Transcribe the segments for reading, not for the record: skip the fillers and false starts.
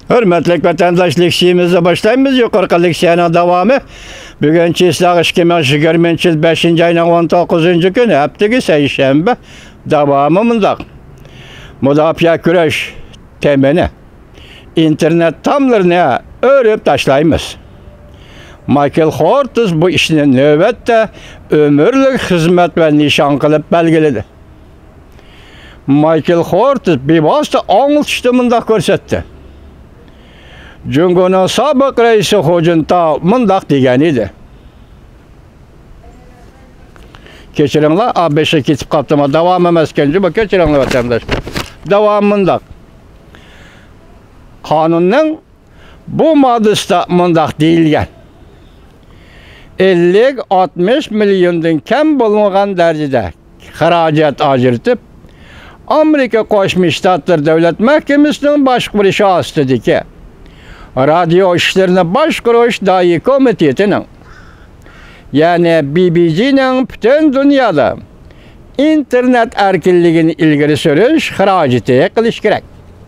Hürmetlik vatandaşlık şeyimizle başlayımız. Yukarı leksiyanın devamı. Bugün Çislak 2020 yıl 5. ayının 19. günü haftada seyşembe devamımızda. Müdafaa güreş temini internet tamlarını örüp taşlayımız. Michael Hortis bu işini növbette ömürlük hizmet ve nişan kılıp belgeledi. Michael Hortis bir vasıta anıltıştımında görsetti. Cungo'nun sabık reisi Hocunta mındak degen idi. Keçirinler, A5'e ketip kaptırma, devam emezkenci, bu keçirinler vatandaş. Devam mındak. Kanunun bu maddesi mındak değilgen. 50-60 milyondan kem bulungan derecede haracet acırtıp, Amerika Koşmuş Ştatlar Devlet Mahkemesi'nin başvuruşu astı ki, radyo işlerine başvuruş dahi komitetinin, yani BBC'nin bütün dünyada internet erkinliğini ilgili sürüş haraceti kılış gerek.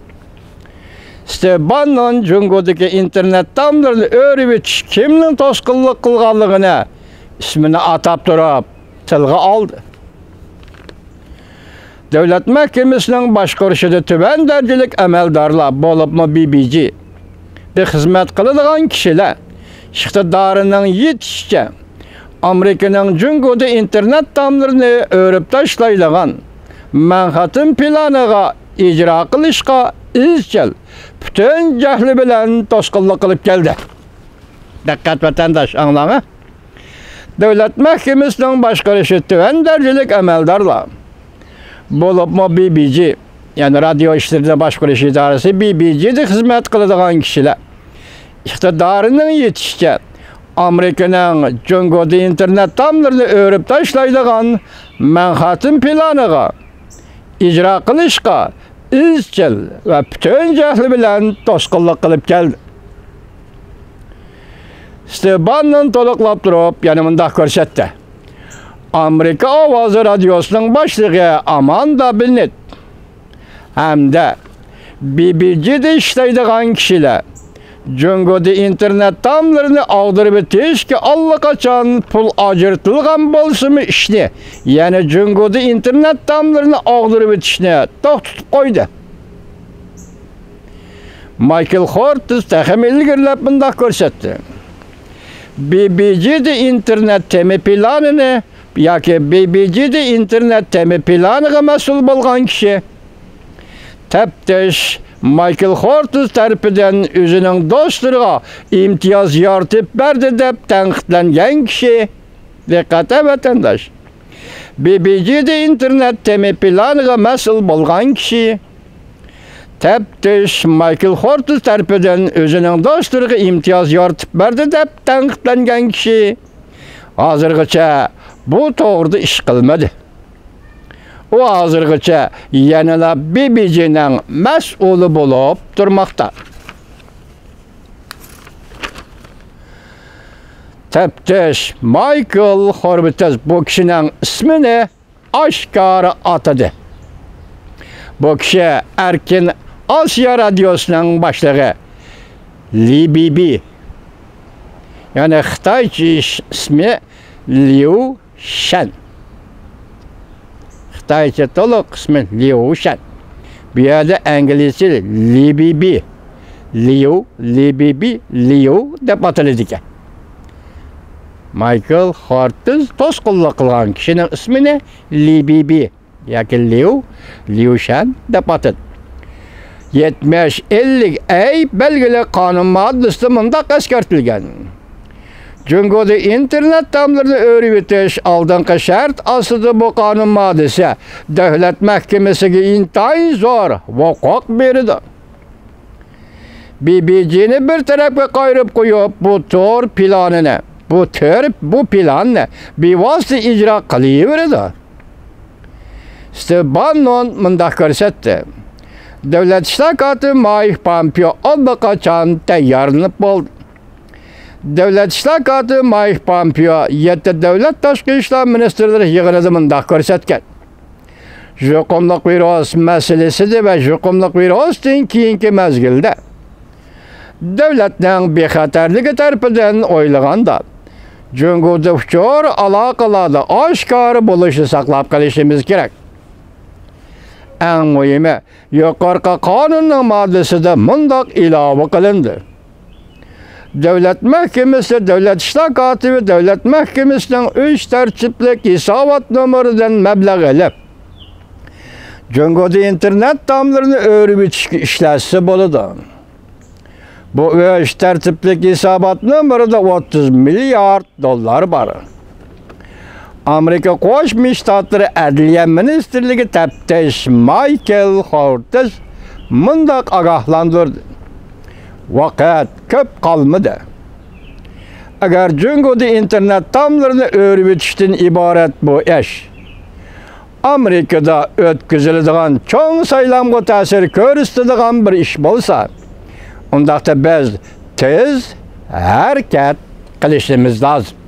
Steban'ın Cungo'daki internet tamlarını öğrenip kimnin toskıllık kılganlığına ismini atap durup tılgı aldı. Devlet Mahkemesi'nin başvuruşu tüben derecelik emeldarla bolup mu BBC bir hizmet kılıdığan kişiler iktidarının yetişçe Amerika'nın Cungo'da internet tamlarını öğrenip taşlayılan Manhattan planıga icra kılışka izcil bütün cahli bilen toskıllık kılıp geldi. Dikkat vatandaş anlamı. Devlet Mahkemesi'nin başvuruşu tüben derecelik emeldarla bolup mu BBC yani radyo işlerine başvuruş idaresi BBC'de hizmet kılıdığan kişiler iktidarının yetişçe Amerika'nın Cungo'da internet tamlarını öğrenip taşlayılan Manhattan planıga icra kılışka izcil ve bütün cahli bilen toskıllık kılıp geldi. Steban'ın toluklap durup yanımında görsetti. Amerika Avazı Radyosu'nun başlığı Amanda Bennett hem de BBC'de işleydiğin kişiler Cungo'da internet tamlarını ağdırıp etiş ki Allah kaçan pul acırtılgan bolsumu işini yani Cungo'da internet tamlarını ağdırıp etişine tutup koydu. Michael Hortis tehemeli girlapında görsetti. BBC'de internet temi planını yaki BBC'de internet temi planıga mesul bolgan kişi teptiş Michael Hortis tarafından özünün dostlarına imtiyaz yartıp berdi dep tenkitlengen kişi. Dikkate vatandaş. BBC'de internet temi planıga mesul bolgan kişi teptiş Michael Hortis tarafından özünün dostlarına imtiyaz yartıp berdi dep tenkitlengen kişi. Hazırgıça bu doğruda iş kılmadı. O hazırgıça yanına BBC'nin mesulü bulup durmakta. Teptiş Michael Hortis bu kişinin ismini aşkarı atadı. Bu kişi Erkin Asya Radyosu'nun başlığı LBB. Yani Xitayca ismi Liu Shen. Xitayca toluk ismi Liu Shen. Bir yerde İngilizce LBB. Liu, LBB, Liu dep atıldı ki. Michael Hortis toskulluk kılgan kişinin ismini LBB. Yani Liu Shen dep atıldı. 70-50 ay belgeli kanun maddesi mındak eskertilgen. Cungo'da internet tamlarını öğretiş aldığınki şart asıdı bu kanun maddesi devlet mahkemesiga intayın zor hukuk berdi. BBC'ni bir tarafga qayırıp koyup bu tor planını bu planını bir vasıta icra kılıverdi. Steban'ın mındak görsetti. Devlet İşleri Mike Pompeo allaqachon tayyorlanib bo'ldi. Devlet İşleri Mike Pompeo 7 davlat tashqi ishlar ministrlari yig'inida mundaq ko'rsatgan. Yuqumliq virus masalasida va yuqumliq virusdan keyingi mezgilda devletning bexatarligi tarafidan o'ylaganda Jungoda uçur alaqalarda oshkora bo'lishi saqlab qolishimiz kerak. Eng muhimi, yuqorqi qonunning moddasida mundaq ilova qilindi. Davlat mahkamasi, davlat ishlar kotibi davlat mahkamasining 3 tartiblik hisobot nomeridan mablag' olib, Jungoda internet tomlarini o'rib o'tishga ishlashsa bo'ladi. Bu 3 tartiblik hisobot nomerida 30 milliard dollar bor. Amerika Qo'shma Shtatlari Adliya ministrligi taftish Michael Hortis mundaq ogohlantirdi. Vaqt ko'p qolmadi. Agar Jungoda internet tomlarini o'rib o'tishdan iborat bu ish Amerikada o'tkaziladigan cho'ng saylamga ta'sir ko'rsatadigan bir ish bo'lsa, undaqda biz tez harakat qilishimiz lozim.